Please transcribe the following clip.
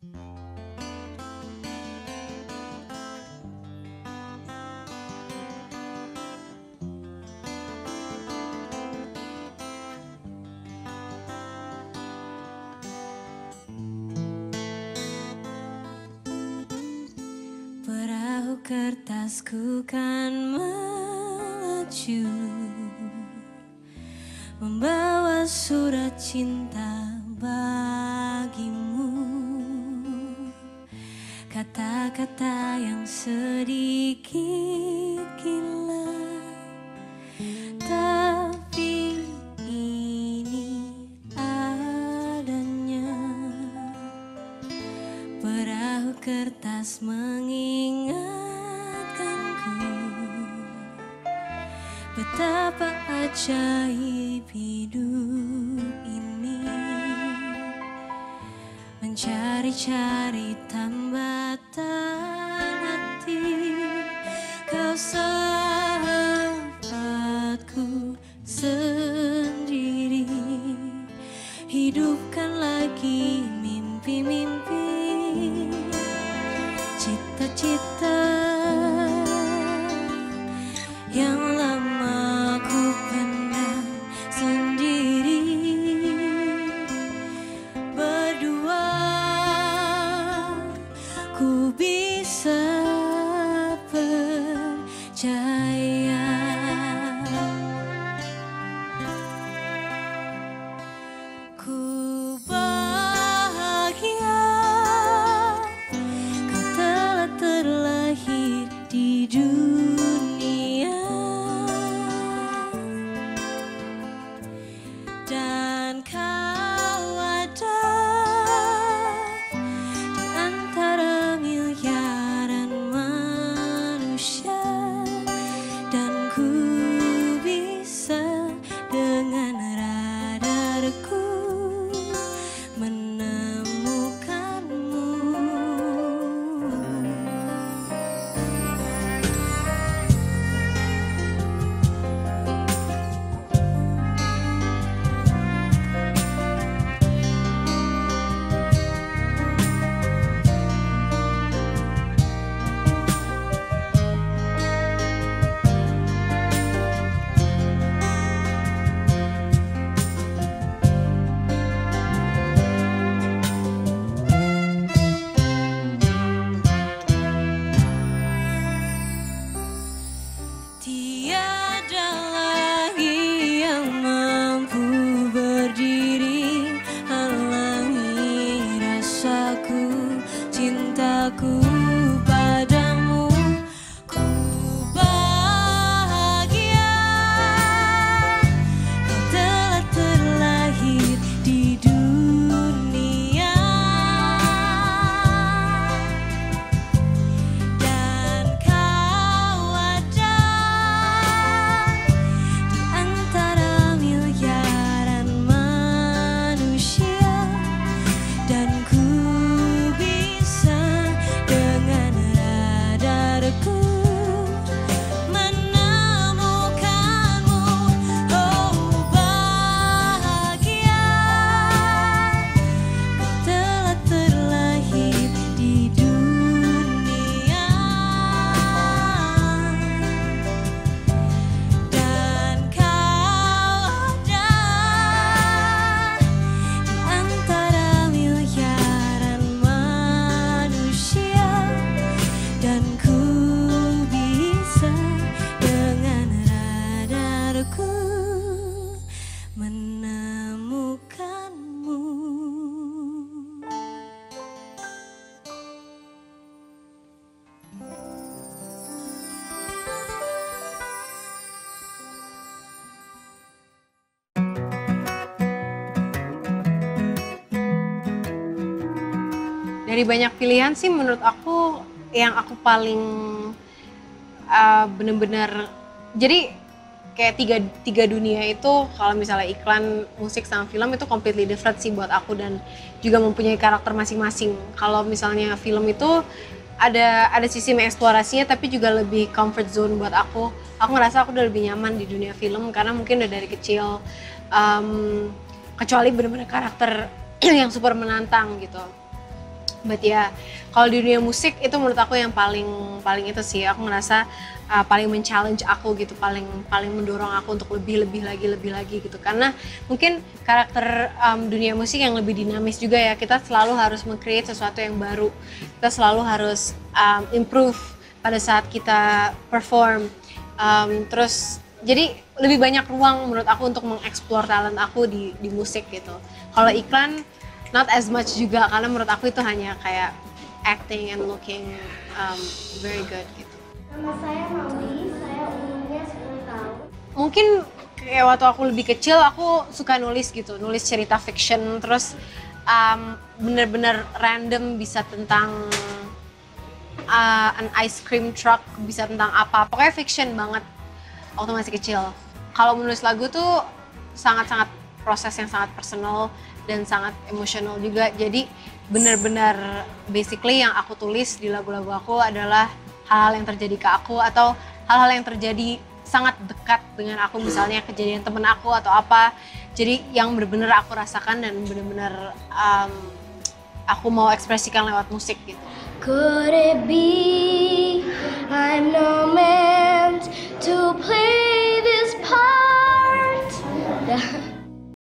Perahu kertasku kan melaju, membawa surat cinta bagimu. Kata-kata yang sedikit gila, tapi ini adanya. Perahu kertas mengingatkanku betapa ajaib hidup ini, mencari-cari tambatan hati. Kau sahabatku sendiri, hidupkan lagi mimpi-mimpi, cita-cita yang lama ku pendam sendiri. Berdua ku bisa percaya. Ku bahagia kau telah terlahir di dunia, dan kau ada di antara miliaran manusia, dan ku bisa dengan radarku menemukanmu. Tiada lagi yang mampu berdiri halangi rasaku, cintaku padamu. Ku bahagia kau telah terlahir di dunia, dan kau ada di antara miliaran manusia, dan ku bisa dengan radarku menemukanmu. Oh bahagia kau telah terlahir di dunia, dan kau ada di antara miliaran manusia, dan ku bisa dengan radarku menemukanmu. Dari banyak pilihan sih menurut aku yang aku paling bener-bener, jadi kayak tiga dunia itu kalau misalnya iklan, musik sama film itu completely different sih buat aku, dan juga mempunyai karakter masing-masing. Kalau misalnya film itu ada sisi mengeksplorasinya tapi juga lebih comfort zone buat aku. Aku ngerasa aku udah lebih nyaman di dunia film karena mungkin udah dari kecil, kecuali bener-bener karakter yang super menantang gitu. But ya, kalau di dunia musik itu menurut aku yang paling itu sih, aku ngerasa paling men-challenge aku gitu, paling mendorong aku untuk lebih lagi gitu. Karena mungkin karakter dunia musik yang lebih dinamis juga ya, kita selalu harus meng-create sesuatu yang baru. Kita selalu harus improve pada saat kita perform. Terus jadi lebih banyak ruang menurut aku untuk mengeksplor talent aku di musik gitu. Kalau iklan not as much juga, karena menurut aku itu hanya kayak acting and looking very good gitu. Nama saya Mauli, saya umurnya 10 tahun. Mungkin kayak waktu aku lebih kecil aku suka nulis gitu, nulis cerita fiction, terus bener-bener random, bisa tentang an ice cream truck, bisa tentang apa, pokoknya fiction banget waktu masih kecil. Kalau menulis lagu tuh sangat-sangat proses yang sangat personal dan sangat emosional juga, jadi benar-benar basically yang aku tulis di lagu-lagu aku adalah hal-hal yang terjadi ke aku atau hal-hal yang terjadi sangat dekat dengan aku, misalnya kejadian temen aku atau apa, jadi yang benar-benar aku rasakan dan benar-benar aku mau ekspresikan lewat musik gitu. Could it be